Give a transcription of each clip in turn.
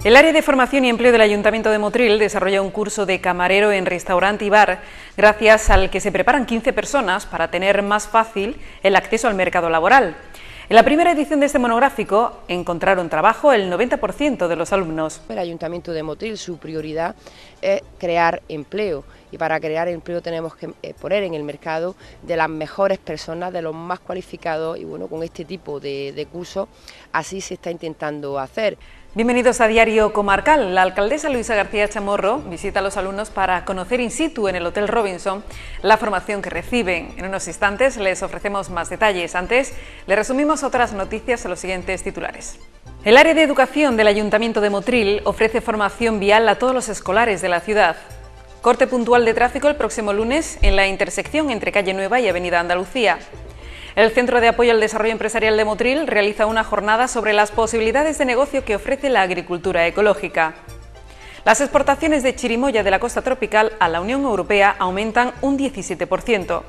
El área de formación y empleo del Ayuntamiento de Motril desarrolla un curso de camarero en restaurante y bar, gracias al que se preparan 15 personas para tener más fácil el acceso al mercado laboral. En la primera edición de este monográfico encontraron trabajo el 90% de los alumnos. El Ayuntamiento de Motril, su prioridad es crear empleo, y para crear empleo tenemos que poner en el mercado de las mejores personas, de los más cualificados, y bueno, con este tipo de cursos así se está intentando hacer. Bienvenidos a Diario Comarcal. La alcaldesa Luisa García Chamorro visita a los alumnos para conocer in situ en el Hotel Robinson la formación que reciben. En unos instantes les ofrecemos más detalles. Antes, les resumimos otras noticias en los siguientes titulares. El área de educación del Ayuntamiento de Motril ofrece formación vial a todos los escolares de la ciudad. Corte puntual de tráfico el próximo lunes en la intersección entre Calle Nueva y Avenida Andalucía. El Centro de Apoyo al Desarrollo Empresarial de Motril realiza una jornada sobre las posibilidades de negocio que ofrece la agricultura ecológica. Las exportaciones de chirimoya de la costa tropical a la Unión Europea aumentan un 17%.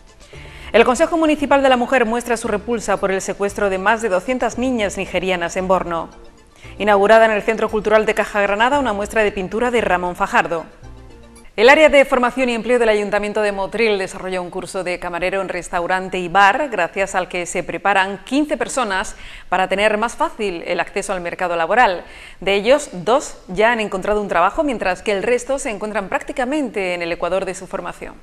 El Consejo Municipal de la Mujer muestra su repulsa por el secuestro de más de 200 niñas nigerianas en Borno. Inaugurada en el Centro Cultural de Caja Granada una muestra de pintura de Ramón Fajardo. El área de formación y empleo del Ayuntamiento de Motril desarrolla un curso de camarero en restaurante y bar, gracias al que se preparan 15 personas para tener más fácil el acceso al mercado laboral. De ellos, 2 ya han encontrado un trabajo, mientras que el resto se encuentran prácticamente en el ecuador de su formación.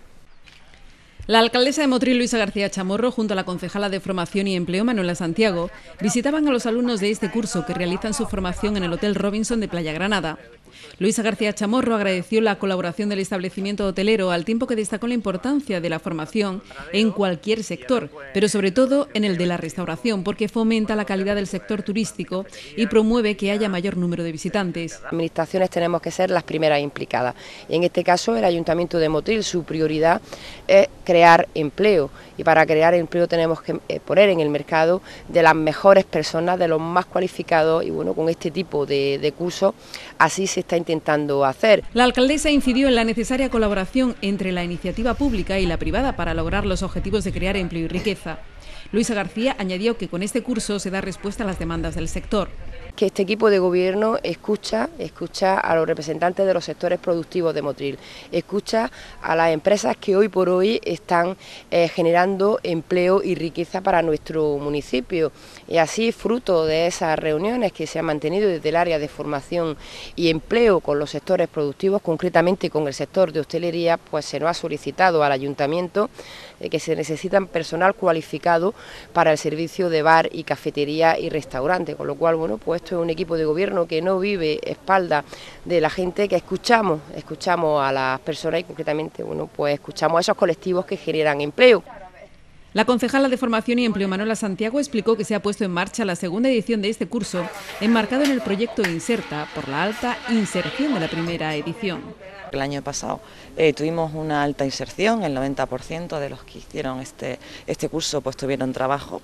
La alcaldesa de Motril, Luisa García Chamorro, junto a la concejala de Formación y Empleo, Manuela Santiago, visitaban a los alumnos de este curso que realizan su formación en el Hotel Robinson de Playa Granada. Luisa García Chamorro agradeció la colaboración del establecimiento hotelero, al tiempo que destacó la importancia de la formación en cualquier sector, pero sobre todo en el de la restauración, porque fomenta la calidad del sector turístico y promueve que haya mayor número de visitantes. Las administraciones tenemos que ser las primeras implicadas. Y en este caso, el Ayuntamiento de Motril, su prioridad es crear empleo, y para crear empleo tenemos que poner en el mercado de las mejores personas, de los más cualificados, y bueno, con este tipo de cursos así se está intentando hacer. La alcaldesa incidió en la necesaria colaboración entre la iniciativa pública y la privada para lograr los objetivos de crear empleo y riqueza. Luisa García añadió que con este curso se da respuesta a las demandas del sector. Que este equipo de gobierno escucha a los representantes de los sectores productivos de Motril, escucha a las empresas que hoy por hoy están generando empleo y riqueza para nuestro municipio, y así, fruto de esas reuniones que se han mantenido desde el área de formación y empleo con los sectores productivos, concretamente con el sector de hostelería, pues se nos ha solicitado al ayuntamiento que se necesitan personal cualificado para el servicio de bar y cafetería y restaurante, con lo cual, bueno, pues esto es un equipo de gobierno que no vive a espaldas de la gente, que escuchamos a las personas y concretamente, bueno, pues escuchamos a esos colectivos que generan empleo. La concejala de Formación y Empleo, Manuela Santiago, explicó que se ha puesto en marcha la segunda edición de este curso, enmarcado en el proyecto Inserta, por la alta inserción de la primera edición. El año pasado tuvimos una alta inserción, el 90% de los que hicieron este curso pues tuvieron trabajo.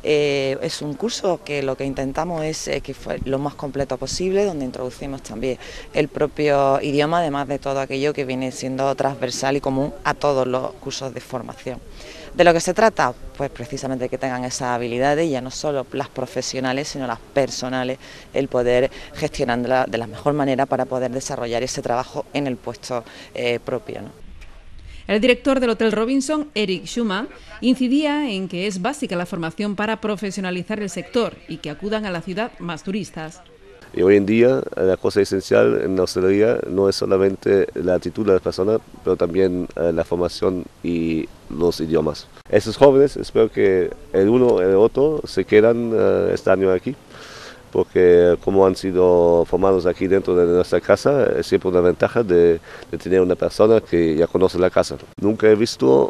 Es un curso que lo que intentamos es que fue lo más completo posible, donde introducimos también el propio idioma, además de todo aquello que viene siendo transversal y común a todos los cursos de formación. ¿De lo que se trata? Pues precisamente que tengan esas habilidades, ya no solo las profesionales, sino las personales, el poder gestionarlas de la mejor manera para poder desarrollar ese trabajo en el puesto propio, ¿no? El director del Hotel Robinson, Eric Schumann, incidía en que es básica la formación para profesionalizar el sector y que acudan a la ciudad más turistas. Y hoy en día la cosa esencial en la hostelería no es solamente la actitud de las personas, pero también la formación y los idiomas. Esos jóvenes, espero que el uno y el otro se quedan este año aquí, porque como han sido formados aquí dentro de nuestra casa, es siempre una ventaja de tener una persona que ya conoce la casa. Nunca he visto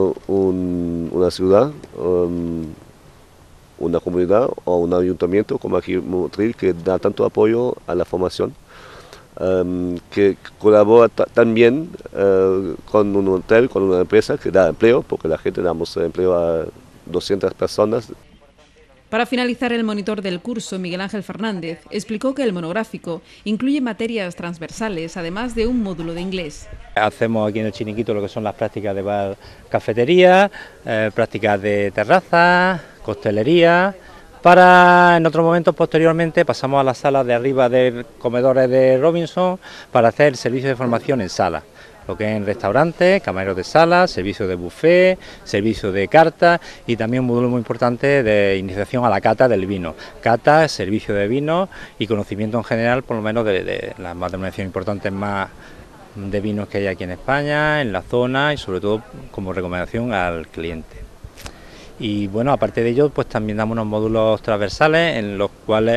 una ciudad, una comunidad o un ayuntamiento como aquí en Motril que da tanto apoyo a la formación, que colabora también con un hotel, con una empresa que da empleo, porque la gente damos empleo a 200 personas. Para finalizar, el monitor del curso, Miguel Ángel Fernández, explicó que el monográfico incluye materias transversales, además de un módulo de inglés. Hacemos aquí en el Chiringuito lo que son las prácticas de bar, cafetería, prácticas de terraza, coctelería, Para en otros momentos posteriormente pasamos a las salas de arriba de comedores de Robinson para hacer el servicio de formación en sala, lo que es en restaurantes, camareros de sala, servicio de buffet, servicio de carta y también un módulo muy importante de iniciación a la cata del vino. Cata, servicio de vino y conocimiento en general, por lo menos de las más denominaciones importantes más de vinos que hay aquí en España, en la zona y sobre todo como recomendación al cliente. Y bueno, aparte de ello, pues también damos unos módulos transversales en los cuales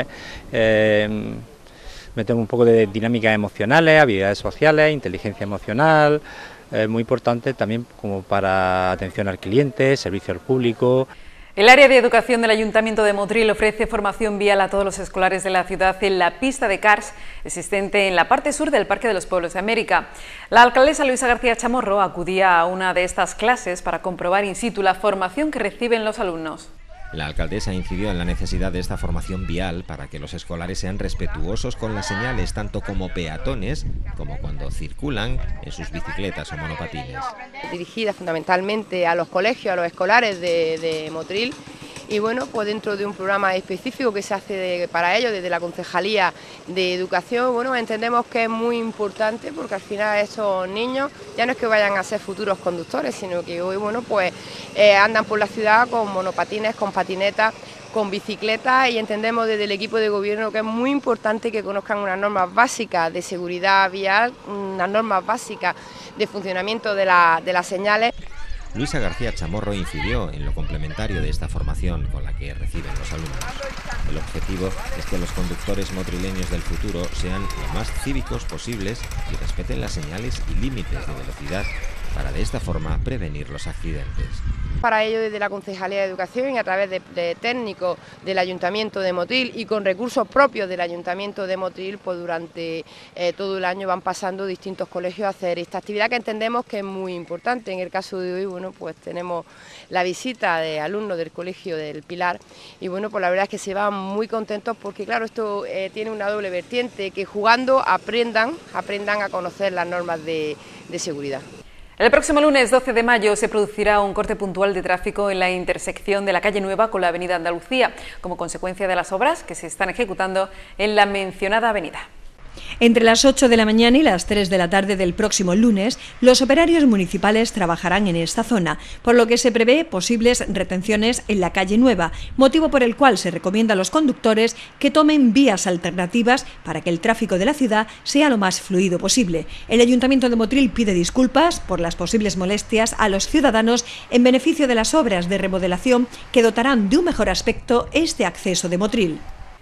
metemos un poco de dinámicas emocionales, habilidades sociales, inteligencia emocional, muy importante también como para atención al cliente, servicio al público. El área de educación del Ayuntamiento de Motril ofrece formación vial a todos los escolares de la ciudad en la pista de karts existente en la parte sur del Parque de los Pueblos de América. La alcaldesa Luisa García Chamorro acudía a una de estas clases para comprobar in situ la formación que reciben los alumnos. La alcaldesa incidió en la necesidad de esta formación vial para que los escolares sean respetuosos con las señales, tanto como peatones, como cuando circulan en sus bicicletas o monopatines. Dirigida fundamentalmente a los colegios, a los escolares de Motril. Y bueno, pues dentro de un programa específico que se hace para ellos desde la Concejalía de Educación, bueno, entendemos que es muy importante porque al final estos niños ya no es que vayan a ser futuros conductores, sino que hoy, bueno, pues andan por la ciudad con monopatines, con patinetas, con bicicletas y entendemos desde el equipo de gobierno que es muy importante que conozcan unas normas básicas de seguridad vial, unas normas básicas de funcionamiento de las señales. Luisa García Chamorro incidió en lo complementario de esta formación con la que reciben los alumnos. El objetivo es que los conductores motrileños del futuro sean lo más cívicos posibles y respeten las señales y límites de velocidad para de esta forma prevenir los accidentes. Para ello, desde la Concejalía de Educación y a través de técnicos del Ayuntamiento de Motril y con recursos propios del Ayuntamiento de Motril, pues durante todo el año van pasando distintos colegios a hacer esta actividad que entendemos que es muy importante. En el caso de hoy, bueno, pues tenemos la visita de alumnos del Colegio del Pilar y bueno, pues la verdad es que se van muy contentos porque claro, esto tiene una doble vertiente, que jugando aprendan a conocer las normas de seguridad. El próximo lunes 12 de mayo se producirá un corte puntual de tráfico en la intersección de la calle Nueva con la avenida Andalucía, como consecuencia de las obras que se están ejecutando en la mencionada avenida. Entre las 8 de la mañana y las 3 de la tarde del próximo lunes, los operarios municipales trabajarán en esta zona, por lo que se prevé posibles retenciones en la calle Nueva, motivo por el cual se recomienda a los conductores que tomen vías alternativas para que el tráfico de la ciudad sea lo más fluido posible. El Ayuntamiento de Motril pide disculpas por las posibles molestias a los ciudadanos en beneficio de las obras de remodelación que dotarán de un mejor aspecto este acceso de Motril.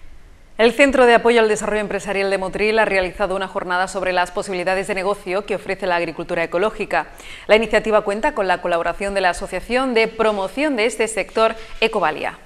El Centro de Apoyo al Desarrollo Empresarial de Motril ha realizado una jornada sobre las posibilidades de negocio que ofrece la agricultura ecológica. La iniciativa cuenta con la colaboración de la Asociación de Promoción de este sector, Ecovalia.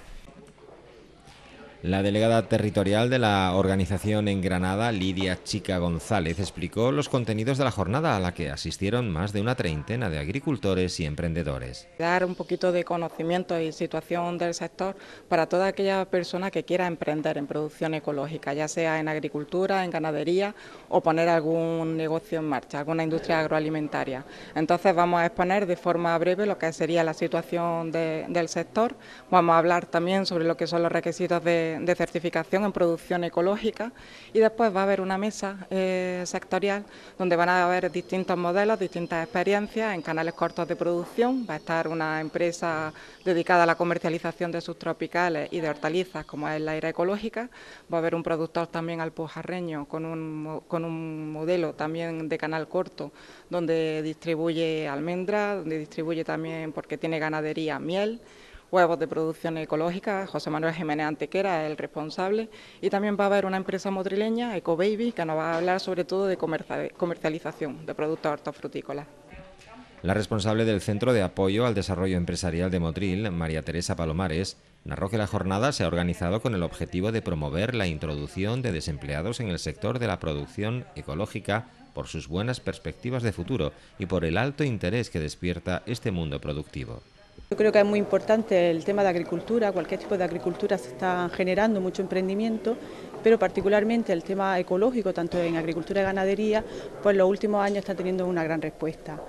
La delegada territorial de la organización en Granada, Lidia Chica González, explicó los contenidos de la jornada a la que asistieron más de una treintena de agricultores y emprendedores. Dar un poquito de conocimiento y situación del sector para toda aquella persona que quiera emprender en producción ecológica, ya sea en agricultura, en ganadería o poner algún negocio en marcha, alguna industria agroalimentaria. Entonces vamos a exponer de forma breve lo que sería la situación del sector, vamos a hablar también sobre lo que son los requisitos de certificación en producción ecológica y después va a haber una mesa sectorial donde van a haber distintos modelos, distintas experiencias en canales cortos de producción. Va a estar una empresa dedicada a la comercialización de subtropicales y de hortalizas como es la Era Ecológica. Va a haber un productor también alpujarreño con un modelo también de canal corto donde distribuye almendras, donde distribuye también, porque tiene ganadería, miel, huevos de producción ecológica. José Manuel Jiménez Antequera es el responsable, y también va a haber una empresa motrileña, Ecobaby, que nos va a hablar sobre todo de comercialización de productos hortofrutícolas. La responsable del Centro de Apoyo al Desarrollo Empresarial de Motril, María Teresa Palomares, narró que la jornada se ha organizado con el objetivo de promover la introducción de desempleados en el sector de la producción ecológica por sus buenas perspectivas de futuro y por el alto interés que despierta este mundo productivo. Yo creo que es muy importante el tema de agricultura. Cualquier tipo de agricultura se está generando mucho emprendimiento, pero particularmente el tema ecológico, tanto en agricultura y ganadería, pues en los últimos años está teniendo una gran respuesta.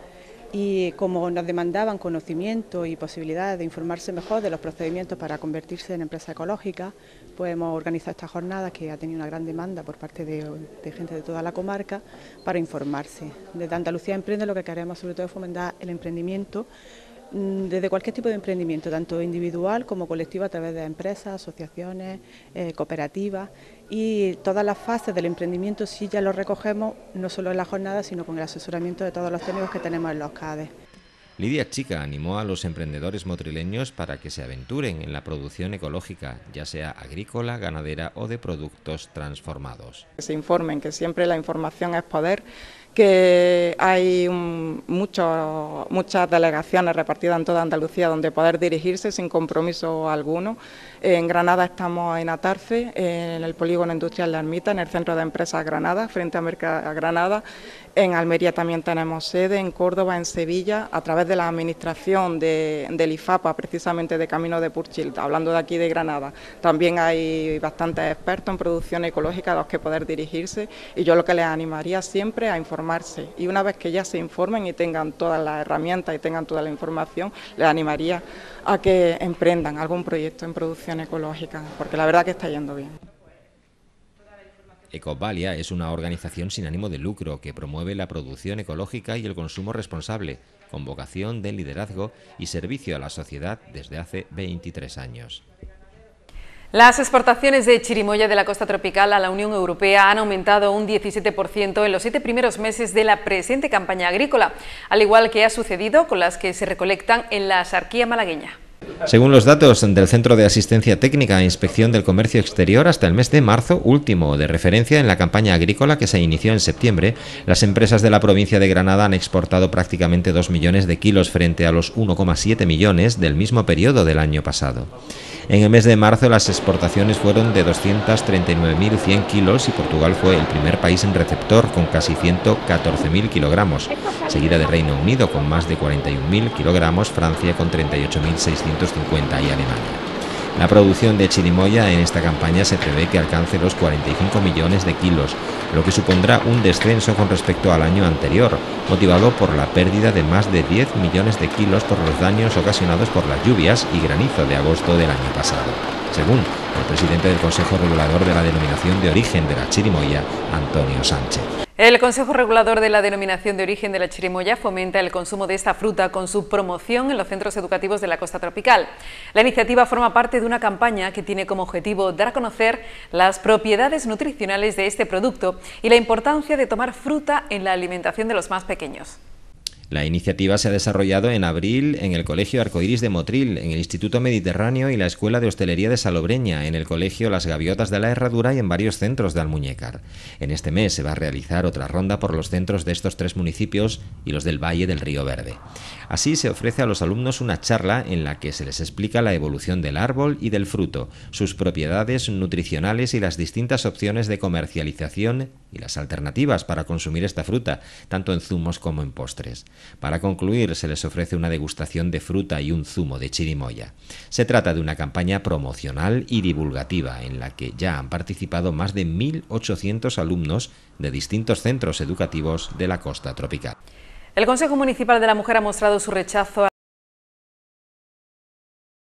Y como nos demandaban conocimiento y posibilidades de informarse mejor de los procedimientos para convertirse en empresa ecológica, pues hemos organizado esta jornada que ha tenido una gran demanda por parte de gente de toda la comarca para informarse. Desde Andalucía Emprende lo que queremos sobre todo es fomentar el emprendimiento, desde cualquier tipo de emprendimiento, tanto individual como colectivo a través de empresas, asociaciones, cooperativas, y todas las fases del emprendimiento sí ya lo recogemos, no solo en la jornada, sino con el asesoramiento de todos los técnicos que tenemos en los CADE. Lidia Chica animó a los emprendedores motrileños para que se aventuren en la producción ecológica, ya sea agrícola, ganadera o de productos transformados. Que se informen, que siempre la información es poder, que hay muchas delegaciones repartidas en toda Andalucía donde poder dirigirse sin compromiso alguno. En Granada estamos en Atarfe, en el polígono industrial de Ermita, en el centro de empresas Granada, frente a Merca Granada. En Almería también tenemos sede, en Córdoba, en Sevilla, a través de la administración del IFAPA, precisamente de Camino de Purchil, hablando de aquí de Granada. También hay bastantes expertos en producción ecológica a los que poder dirigirse, y yo lo que les animaría siempre a informarse, y una vez que ya se informen y tengan todas las herramientas y tengan toda la información, les animaría a que emprendan algún proyecto en producción ecológica, porque la verdad que está yendo bien. Ecovalia es una organización sin ánimo de lucro que promueve la producción ecológica y el consumo responsable, con vocación de liderazgo y servicio a la sociedad desde hace 23 años. Las exportaciones de chirimoya de la costa tropical a la Unión Europea han aumentado un 17% en los 7 primeros meses de la presente campaña agrícola, al igual que ha sucedido con las que se recolectan en la Axarquía malagueña. Según los datos del Centro de Asistencia Técnica e Inspección del Comercio Exterior, hasta el mes de marzo, último de referencia en la campaña agrícola que se inició en septiembre, las empresas de la provincia de Granada han exportado prácticamente 2 millones de kilos frente a los 1,7 millones del mismo periodo del año pasado. En el mes de marzo las exportaciones fueron de 239.100 kilos y Portugal fue el primer país en receptor con casi 114.000 kilogramos, seguida de Reino Unido con más de 41.000 kilogramos, Francia con 38.650 y Alemania. La producción de chirimoya en esta campaña se prevé que alcance los 45 millones de kilos, lo que supondrá un descenso con respecto al año anterior, motivado por la pérdida de más de 10 millones de kilos por los daños ocasionados por las lluvias y granizo de agosto del año pasado, según el presidente del Consejo Regulador de la Denominación de Origen de la Chirimoya, Antonio Sánchez. El Consejo Regulador de la Denominación de Origen de la Chirimoya fomenta el consumo de esta fruta con su promoción en los centros educativos de la costa tropical. La iniciativa forma parte de una campaña que tiene como objetivo dar a conocer las propiedades nutricionales de este producto y la importancia de tomar fruta en la alimentación de los más pequeños. La iniciativa se ha desarrollado en abril en el Colegio Arcoiris de Motril, en el Instituto Mediterráneo y la Escuela de Hostelería de Salobreña, en el Colegio Las Gaviotas de la Herradura y en varios centros de Almuñécar. En este mes se va a realizar otra ronda por los centros de estos 3 municipios y los del Valle del Río Verde. Así se ofrece a los alumnos una charla en la que se les explica la evolución del árbol y del fruto, sus propiedades nutricionales y las distintas opciones de comercialización y las alternativas para consumir esta fruta, tanto en zumos como en postres. Para concluir, se les ofrece una degustación de fruta y un zumo de chirimoya. Se trata de una campaña promocional y divulgativa en la que ya han participado más de 1.800 alumnos de distintos centros educativos de la costa tropical. El Consejo Municipal de la Mujer ha mostrado su rechazo a